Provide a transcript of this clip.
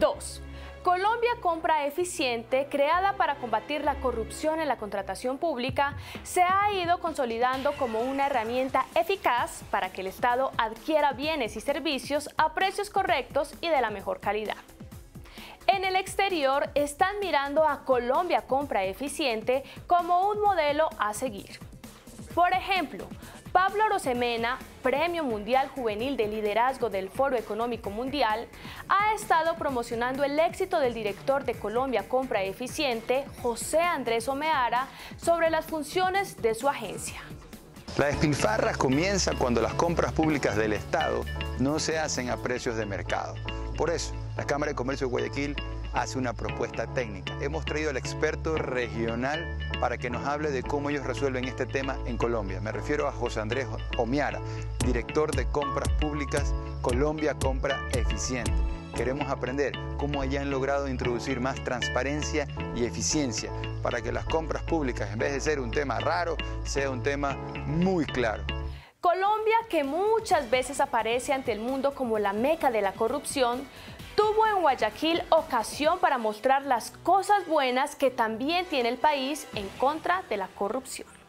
2. Colombia Compra Eficiente, creada para combatir la corrupción en la contratación pública, se ha ido consolidando como una herramienta eficaz para que el Estado adquiera bienes y servicios a precios correctos y de la mejor calidad. En el exterior están mirando a Colombia Compra Eficiente como un modelo a seguir. Por ejemplo, Pablo Arosemena, Premio Mundial Juvenil de Liderazgo del Foro Económico Mundial, ha estado promocionando el éxito del director de Colombia Compra Eficiente, José Andrés Omeara, sobre las funciones de su agencia. La despilfarra comienza cuando las compras públicas del Estado no se hacen a precios de mercado. Por eso, la Cámara de Comercio de Guayaquil hace una propuesta técnica. Hemos traído al experto regional para que nos hable de cómo ellos resuelven este tema en Colombia. Me refiero a José Andrés Omeara, director de Compras Públicas Colombia Compra Eficiente. Queremos aprender cómo allá han logrado introducir más transparencia y eficiencia para que las compras públicas, en vez de ser un tema raro, sea un tema muy claro. Colombia, que muchas veces aparece ante el mundo como la meca de la corrupción, tuvo en Guayaquil ocasión para mostrar las cosas buenas que también tiene el país en contra de la corrupción.